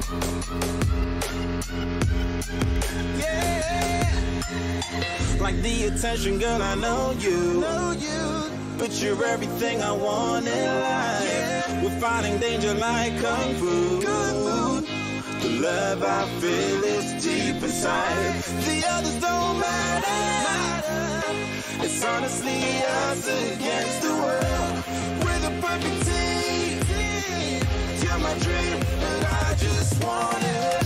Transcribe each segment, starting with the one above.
Like the attention, girl, I know you. But you're everything I want in life. We're fighting danger like Kung Fu. The love I feel is deep inside. The others don't matter. It's honestly us against the world. We're the perfect team. You're my dream, and I just want it.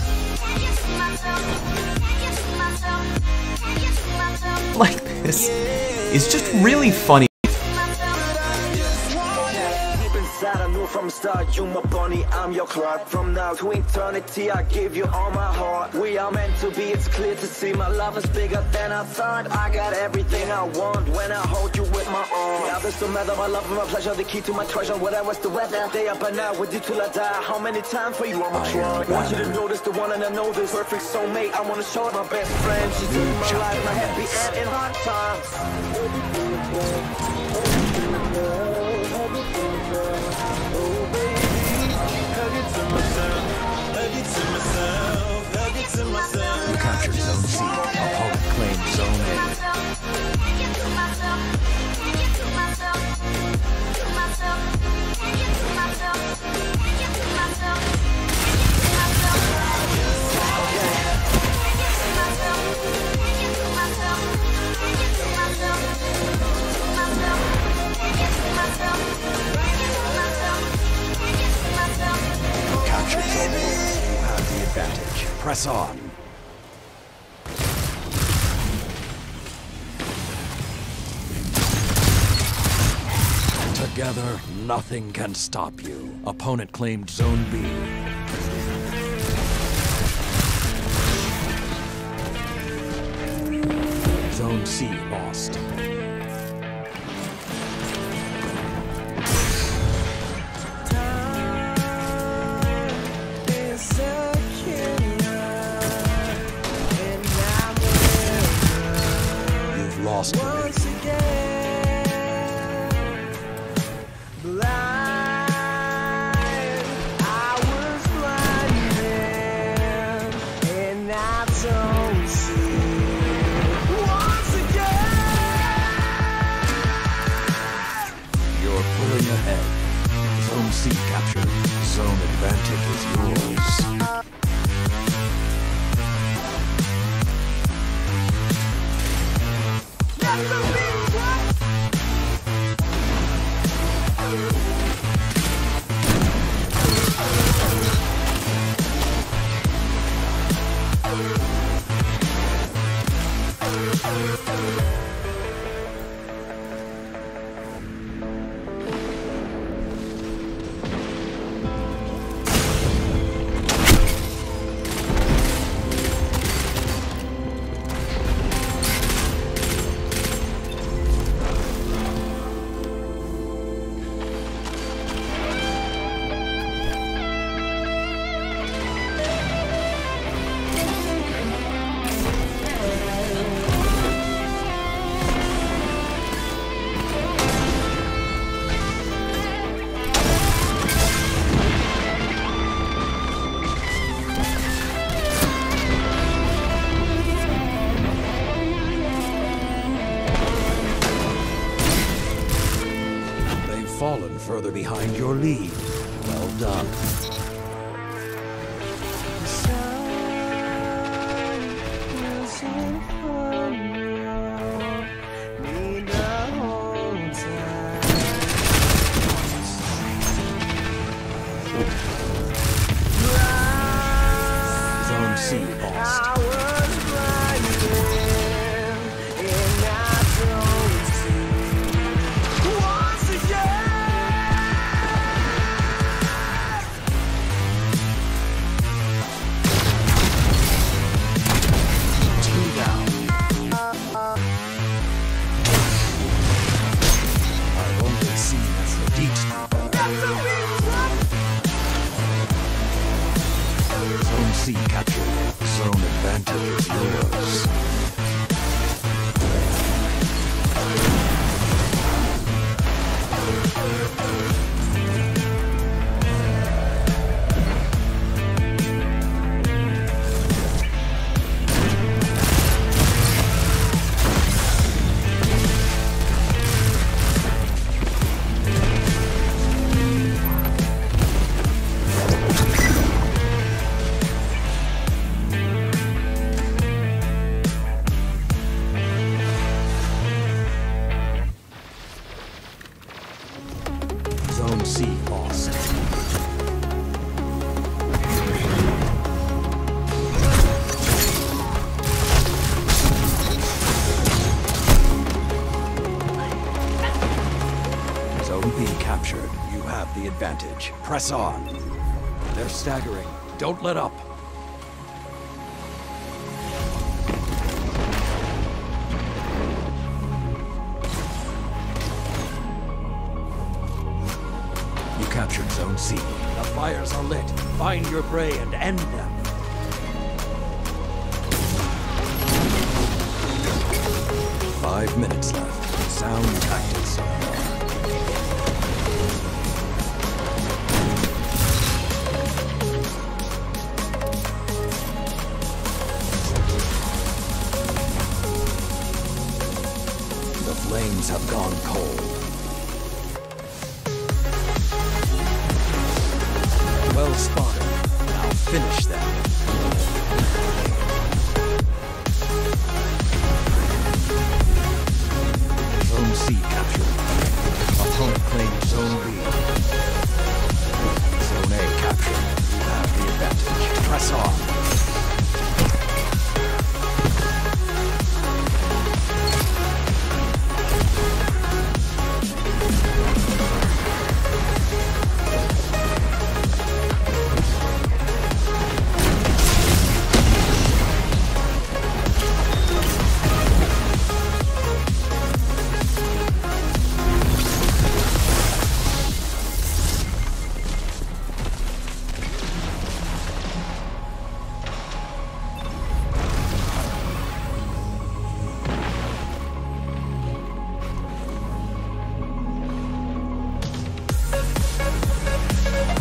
Like this is just really funny. I knew from the start, you my bunny, I'm your Clark. From now to eternity, I give you all my heart. We are meant to be, it's clear to see. My love is bigger than I thought. I got everything I want when I hold you with my arms. The others don't matter, my love and my pleasure, the key to my treasure. Whatever's the weather, day up and out with you till I die. How many times for you I'ma try? Want you to notice the one and I know this perfect soulmate. I wanna show it my best friend. She's in my life, my happy end in hard times. You captured Zone C, opponent claimed Zone A. You captured Zone A. You have the advantage. Press on. Together, nothing can stop you. Opponent claimed Zone B. Zone C lost. You've lost the lead. Ahead. Zone C captured. Zone advantage is yours. Fallen further behind your lead. Well done. Zone C lost. Zone C captured. Zone advantage is yours. Zone C lost. Zone B captured. You have the advantage. Press on. They're staggering. Don't let up. You captured Zone C. The fires are lit. Find your prey and end them. Five minutes left. Sound tactics. The flames have gone cold. Well spotted. Now finish them. Zone C captured. Opponent claimed Zone B. Zone A captured. You have the advantage. Press on.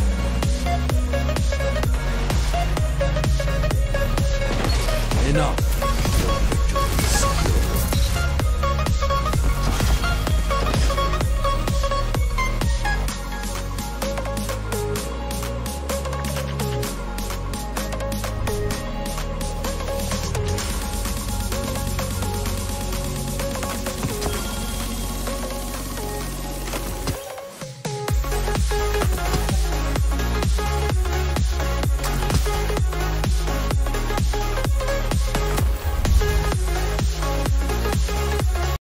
Enough.